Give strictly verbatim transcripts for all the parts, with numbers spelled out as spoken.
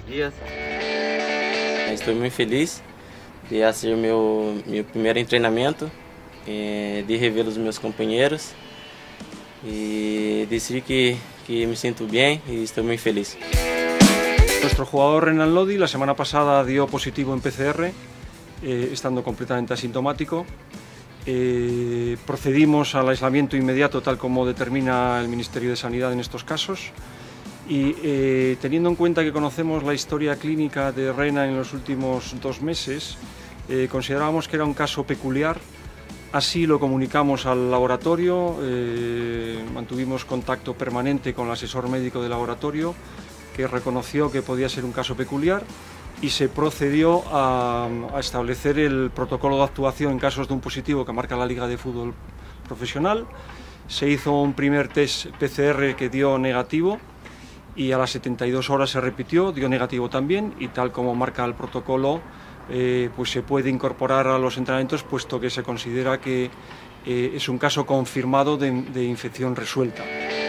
dias. Estou muito feliz de fazer meu meu primeiro treinamento, de rever os meus companheiros y decir que, que me siento bien y estoy muy feliz. Nuestro jugador Renan Lodi la semana pasada dio positivo en P C R, eh, estando completamente asintomático. Eh, procedimos al aislamiento inmediato tal como determina el Ministerio de Sanidad en estos casos y eh, teniendo en cuenta que conocemos la historia clínica de Renan en los últimos dos meses, eh, considerábamos que era un caso peculiar. Así lo comunicamos al laboratorio, eh, mantuvimos contacto permanente con el asesor médico del laboratorio, que reconoció que podía ser un caso peculiar y se procedió a, a establecer el protocolo de actuación en casos de un positivo que marca la Liga de Fútbol Profesional. Se hizo un primer test P C R que dio negativo y a las setenta y dos horas se repitió, dio negativo también, y tal como marca el protocolo, Eh, pues se puede incorporar a los entrenamientos puesto que se considera que eh, es un caso confirmado de, de infección resuelta.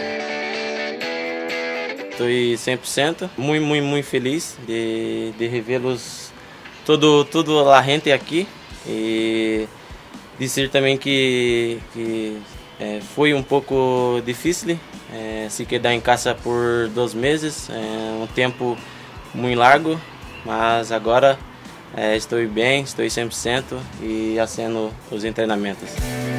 Estoy cem por ciento muy muy muy feliz de, de reverlos todo toda la gente aquí y decir también que, que eh, fue un poco difícil eh, se quedar en casa por dos meses, eh, un tiempo muy largo, mas agora Eh, estou bem, estou cem por ciento e fazendo os treinamentos.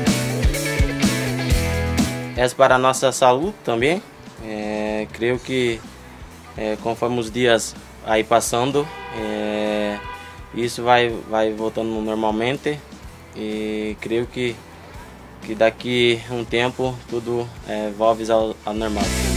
É para a nossa saúde também. É, creio que é, conforme os dias aí passando, é, isso vai vai voltando normalmente e creio que que daqui um tempo tudo é, volta ao, ao normal.